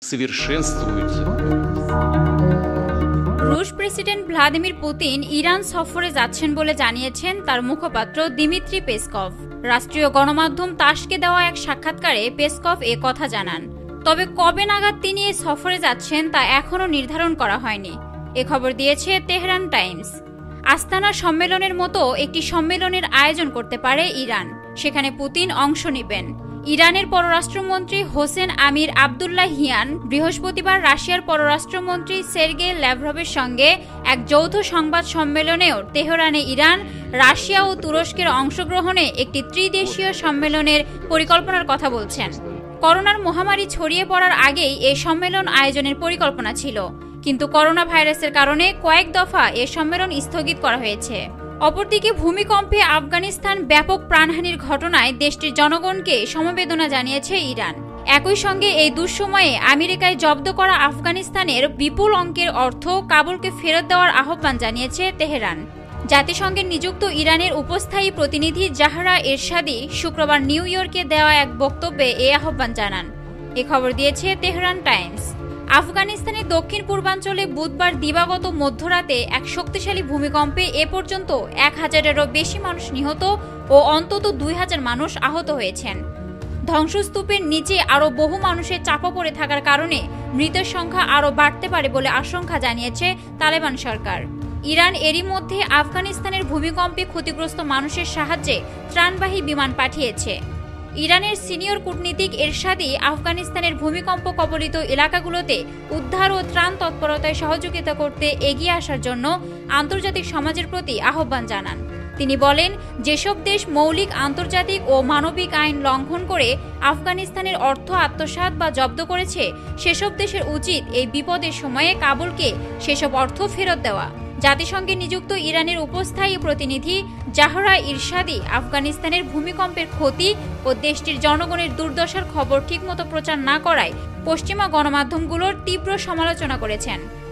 совершенствуют. রুশ president Vladimir Putin Iran সফরে যাচ্ছেন বলে জানিয়েছেন তার মুখপাত্র দিমিত্রি পেসকভ। রাষ্ট্রীয় গণমাধ্যম তাসকে দেওয়া এক সাক্ষাৎকারে পেসকভ এ কথা জানান। তবে কবে নাগাদ তিনি এই সফরে যাচ্ছেন তা এখনও নির্ধারণ করা হয়নি। এ খবর দিয়েছে তেহরান টাইমস। আস্তানা সম্মেলনের মতো একটি সম্মেলনের আয়োজন করতে পারে ইরান, সেখানে পুতিন অংশ নেবেন। ইরানের পররাষ্ট্রমন্ত্রী হোসেন আমির আবদুল্লাহিয়ান বৃহস্পতিবার রাশিয়ার পররাষ্ট্রমন্ত্রী সের্গেই ল্যাভরভের সঙ্গে এক যৌথ সংবাদ সম্মেলনেও তেহরানে ইরান, রাশিয়া ও তুরস্কের অংশগ্রহণে একটি ত্রিদেশীয় সম্মেলনের পরিকল্পনার কথা বলছেন। করোনার মহামারী ছড়িয়ে পড়ার আগেই এই সম্মেলন আয়োজনের পরিকল্পনা ছিল, কিন্তু করোনা ভাইরাসের কারণে কয়েক দফা এ সম্মেলন স্থগিত করা হয়েছে। অপরদিকে ভূমিকম্পে আফগানিস্তান ব্যাপক প্রাণহানির ঘটনায় দেশটির জনগণকে সমবেদনা জানিয়েছে ইরান। একই সঙ্গে এই দুঃসময়ে আমেরিকায় জব্দ করা আফগানিস্তানের বিপুল অঙ্কের অর্থ কাবুলকে ফেরত দেওয়ার আহ্বান জানিয়েছে তেহরান। জাতিসংঘের নিযুক্ত ইরানের উপস্থায়ী প্রতিনিধি জাহরা এরশাদি শুক্রবার নিউ ইয়র্কে দেওয়া এক বক্তব্যে এই আহ্বান জানান। এ খবর দিয়েছে তেহরান টাইমস। আফগানিস্তানের দক্ষিণ পূর্বাঞ্চলে বুধবার দিবাগত মধ্যরাতে এক শক্তিশালী ভূমিকম্পে এ পর্যন্ত 1000-এরও বেশি মানুষ নিহত ও অন্তত 2000 মানুষ আহত হয়েছেন। ধ্বংসস্তূপের নিচে আরও বহু মানুষের চাপা পড়ে থাকার কারণে মৃতের সংখ্যা আরও বাড়তে পারে বলে আশঙ্কা জানিয়েছে তালেবান সরকার। ইরান এরই মধ্যে আফগানিস্তানের ভূমিকম্পে ক্ষতিগ্রস্ত মানুষের সাহায্যে ত্রাণবাহী বিমান পাঠিয়েছে। ইরানের সিনিয়র কূটনীতিক এরশাদি আফগানিস্তানের ভূমিকম্প কবলিত এলাকাগুলোতে উদ্ধার ও ত্রাণ তৎপরতায় সহযোগিতা করতে এগিয়ে আসার জন্য আন্তর্জাতিক সমাজের প্রতি আহ্বান জানান। তিনি বলেন, যেসব দেশ মৌলিক আন্তর্জাতিক ও মানবিক আইন লঙ্ঘন করে আফগানিস্তানের অর্থ আত্মসাৎ বা জব্দ করেছে, সেসব দেশের উচিত এই বিপদের সময়ে কাবুলকে সেসব অর্থ ফেরত দেওয়া। জাতিসংঘে নিযুক্ত ইরানের উপস্থায়ী প্রতিনিধি জাহরা ইরশাদি আফগানিস্তানের ভূমিকম্পের ক্ষতি ও দেশটির জনগণের দুর্দশার খবর ঠিকমতো প্রচার না করায় পশ্চিমা গণমাধ্যমগুলোর তীব্র সমালোচনা করেছেন।